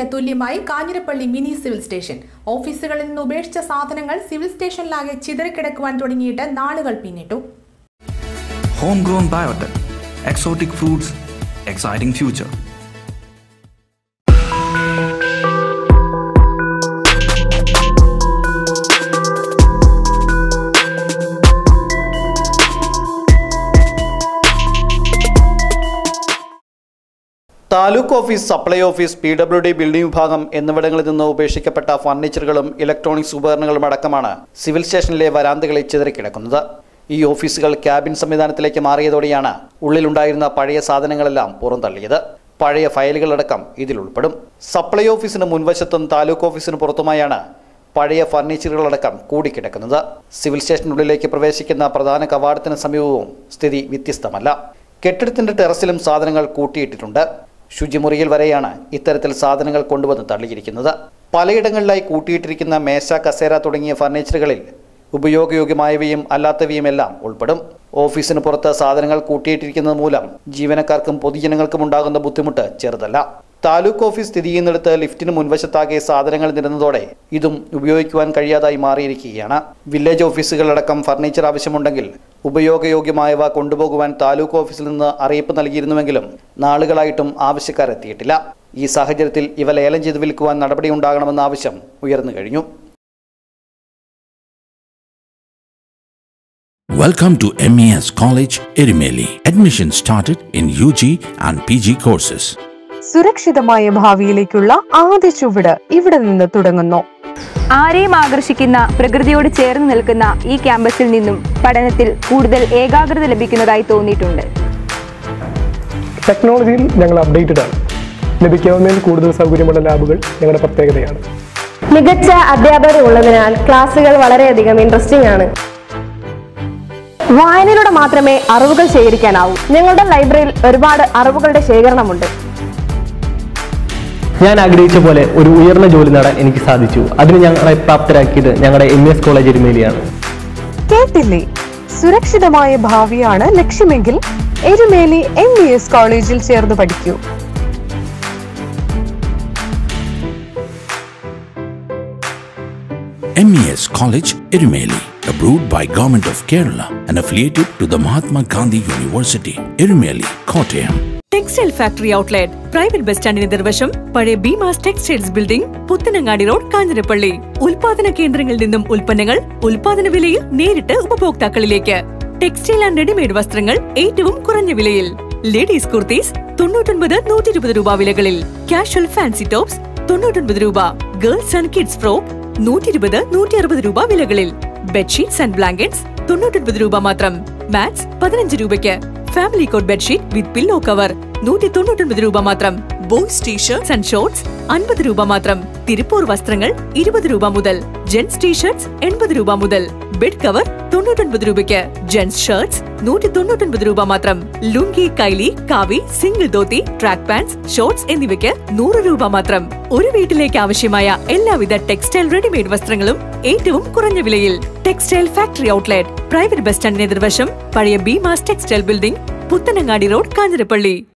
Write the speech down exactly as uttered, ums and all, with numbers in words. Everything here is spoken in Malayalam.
യാത്രയ്ക്ക് തുല്യമായി കാഞ്ഞിരപ്പള്ളി മിനി സിവിൽ സ്റ്റേഷൻ. ഓഫീസുകളിൽ നിന്ന് ഉപേക്ഷിച്ച സാധനങ്ങൾ സിവിൽ സ്റ്റേഷനിലാകെ ചിതറിക്കിടക്കുവാൻ തുടങ്ങിയിട്ട് നാളുകൾ പിന്നിട്ടു. Homegrown biotech, exotic foods, exciting future. Taluk office, supply office, P W D building വിഭാഗം എന്നിവിടങ്ങളിൽ നിന്ന് ഉപേക്ഷിക്കപ്പെട്ട ഫർണിച്ചറുകളും ഇലക്ട്രോണിക്സ് ഉപകരണങ്ങളും അടക്കമാണ് സിവിൽ സ്റ്റേഷനിലെ വരാന്തകളിൽ ചിതറിക്കിടക്കുന്നത്. ഈ ഓഫീസുകൾ ക്യാബിൻ സംവിധാനത്തിലേക്ക് മാറിയതോടെയാണ് ഉള്ളിലുണ്ടായിരുന്ന പഴയ സാധനങ്ങളെല്ലാം പുറന്തള്ളിയത്. പഴയ ഫയലുകളടക്കം ഇതിൽ ഉൾപ്പെടും. സപ്ലൈ ഓഫീസിന് മുൻവശത്തും താലൂക്ക് ഓഫീസിന് പുറത്തുമായാണ് പഴയ ഫർണിച്ചറുകളടക്കം കൂടിക്കിടക്കുന്നത്. സിവിൽ സ്റ്റേഷനുള്ളിലേക്ക് പ്രവേശിക്കുന്ന പ്രധാന കവാടത്തിന് സമീപവും സ്ഥിതി വ്യത്യസ്തമല്ല. കെട്ടിടത്തിന്റെ ടെറസിലും സാധനങ്ങൾ കൂട്ടിയിട്ടിട്ടുണ്ട്. ശുചിമുറിയിൽ വരെയാണ് ഇത്തരത്തിൽ സാധനങ്ങൾ കൊണ്ടുവന്ന് തള്ളിയിരിക്കുന്നത്. പലയിടങ്ങളിലായി കൂട്ടിയിട്ടിരിക്കുന്ന മേശ, കസേര തുടങ്ങിയ ഫർണിച്ചറുകളിൽ ഉപയോഗയോഗ്യമായവയും അല്ലാത്തവയും എല്ലാം ഉൾപ്പെടും. ഓഫീസിന് പുറത്ത് സാധനങ്ങൾ കൂട്ടിയിട്ടിരിക്കുന്നത് മൂലം ജീവനക്കാർക്കും പൊതുജനങ്ങൾക്കും ഉണ്ടാകുന്ന ബുദ്ധിമുട്ട് ചെറുതല്ല. താലൂക്ക് ഓഫീസ് സ്ഥിതി ചെയ്യുന്നിടത്ത് ലിഫ്റ്റിന് മുൻവശത്താകെ സാധനങ്ങൾ നിരന്നതോടെ ഇതും ഉപയോഗിക്കുവാൻ കഴിയാതായി മാറിയിരിക്കുകയാണ്. വില്ലേജ് ഓഫീസുകളടക്കം ഫർണിച്ചർ ആവശ്യമുണ്ടെങ്കിൽ ഉപയോഗയോഗ്യമായവ കൊണ്ടുപോകുവാൻ താലൂക്ക് ഓഫീസിൽ നിന്ന് അറിയിപ്പ് നൽകിയിരുന്നുവെങ്കിലും നാളുകളായിട്ടും ആവശ്യക്കാരെത്തിയിട്ടില്ല. ഈ സാഹചര്യത്തിൽ ഇവ ലേലം ചെയ്ത് വിൽക്കുവാൻ നടപടിയുണ്ടാകണമെന്ന ആവശ്യം ഉയർന്നു കഴിഞ്ഞു. Welcome to M E S College, Erimeli. Admission started in U G and P G courses. സുരക്ഷിതമായ ഭാവിയിലേക്കുള്ള ആദ്യ ചുവട് ഇവിടെ നിന്ന് തുടങ്ങുന്നു. ആരെയും ആകർഷിക്കുന്ന, പ്രകൃതിയോട് ചേർന്ന് നിൽക്കുന്ന ഈ ക്യാമ്പസിൽ നിന്നും പഠനത്തിൽ കൂടുതൽ ഏകാഗ്രത ലഭിക്കുന്നതായി തോന്നിയിട്ടുണ്ട്. ടെക്നോളജിയിൽ ഞങ്ങൾ അപ്ഡേറ്റഡ് ആണ്. ലഭിക്കാവുന്നതിൽ കൂടുതൽ സൗകര്യമുള്ള ലാബുകൾ ഞങ്ങളുടെ പ്രത്യേകതയാണ്. മികച്ച അധ്യാപകർ ഉള്ളതിനാൽ ക്ലാസുകൾ വളരെയധികം ഇൻട്രസ്റ്റിംഗ് ആണ്. വായനയിലൂടെ മാത്രമേ അറിവുകൾ ശേഖരിക്കാനാവൂ. ഞങ്ങളുടെ ലൈബ്രറിയിൽ ഒരുപാട് അറിവുകളുടെ ശേഖരണമുണ്ട്. ഞാൻ ആഗ്രഹിച്ച പോലെ ഒരു ഉയർന്ന ജോലി നേടാൻ എനിക്ക് സാധിച്ചു. അതിന് ഞങ്ങളെ പ്രാപ്തരാക്കിയത് ഞങ്ങളുടെ എം ഇ എസ് കോളേജ് എരുമേലിയാണ്. കേട്ടില്ലേ? സുരക്ഷിതമായ ഭാവിയാണ് ലക്ഷ്യമെങ്കിൽ എരുമേലി എം ഇ എസ് കോളേജിൽ ചേർന്ന് പഠിക്കൂ. M E S College, Erimeli, approved by Government of Kerala and affiliated to the Mahatma Gandhi University, Erimeli, Kottayam. Textile factory outlet, private bus സ്റ്റാൻഡിന് നിർവശം, പഴയ Beemas textiles building, Puthanangadi road, Kanjirappally. ഉൽപാദന കേന്ദ്രങ്ങളിൽ നിന്നും ഉൽപ്പന്നങ്ങൾ ഉൽപാദന വിലയിൽ നേരിട്ട് ഉപഭോക്താക്കളിലേക്ക്. ടെക്സ്റ്റൈൽ ആൻഡ് റെഡിമെയ്ഡ് വസ്ത്രങ്ങൾ ഏറ്റവും കുറഞ്ഞ വിലയിൽ. ലേഡീസ് കുർത്തീസ് തൊണ്ണൂറ്റൊൻപത് നൂറ്റി ഇരുപത് രൂപ വിലകളിൽ. കാഷ്വൽ ഫാൻസി ടോപ്സ് തൊണ്ണൂറ്റൊൻപത് രൂപ. ഗേൾസ് ആൻഡ് കിഡ്സ് ഫ്രോക്ക് നൂറ്റി ഇരുപത് നൂറ്റി അറുപത് രൂപ വിലകളിൽ. ബെഡ്ഷീറ്റ്സ് ആൻഡ് ബ്ലാങ്കറ്റ്സ് തൊണ്ണൂറ്റൊൻപത് രൂപ മാത്രം. മാറ്റ്സ് പതിനഞ്ച് രൂപയ്ക്ക്. Family cot bedsheet with pillow cover നൂറ്റി തൊണ്ണൂറ്റൊൻപത് രൂപ മാത്രം. ബോയ്സ് ടീഷർട്സ് ആൻഡ് ഷോർട്സ് അൻപത് രൂപ മാത്രം. തിരുപ്പൂർ വസ്ത്രങ്ങൾ ഇരുപത് രൂപ മുതൽ. ജെന്റ്സ് ടീഷർട്സ് എൺപത് രൂപ മുതൽ. ബെഡ് കവർ തൊണ്ണൂറ്റൊൻപത് രൂപയ്ക്ക്. ജെന്റ്സ് ഷർട്സ് നൂറ്റി തൊണ്ണൂറ്റൊൻപത് രൂപ മാത്രം. ലുങ്കി, കൈലി, കാവി, single dhoti, track pants, shorts എന്നിവയ്ക്ക് നൂറ് രൂപ മാത്രം. ഒരു വീട്ടിലേക്ക് ആവശ്യമായ എല്ലാവിധ ടെക്സ്റ്റൈൽ റെഡിമെയ്ഡ് വസ്ത്രങ്ങളും ഏറ്റവും കുറഞ്ഞ വിലയിൽ. Textile factory outlet, private bus സ്റ്റാൻഡിന് എതിർവശം, പഴയ Beemas textile building, Puthanangadi road, Kanjirappally.